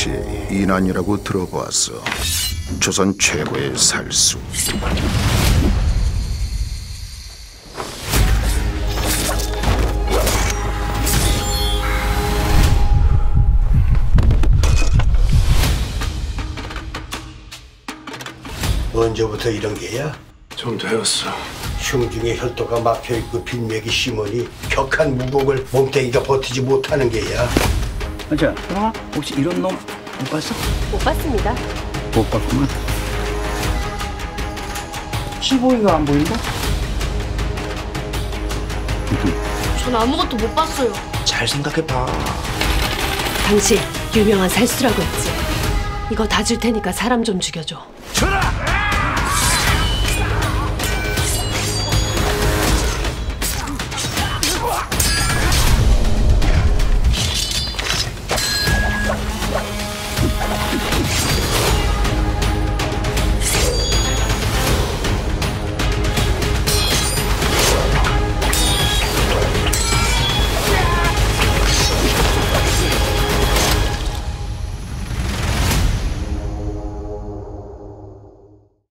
혹시 이난이라고 들어보았어? 조선 최고의 살수. 언제부터 이런 게야? 좀 되었어. 흉중에 혈도가 막혀있고 빈맥이 심하니 격한 무곡을 몸뚱이가 버티지 못하는 게야. 자, 형아, 혹시 이런 놈 못 봤어? 못 봤습니다. 못 봤구만. 15위가 안 보인다? 전 아무것도 못 봤어요. 잘 생각해봐. 당신 유명한 살수라고 했지. 이거 다 줄 테니까 사람 좀 죽여줘.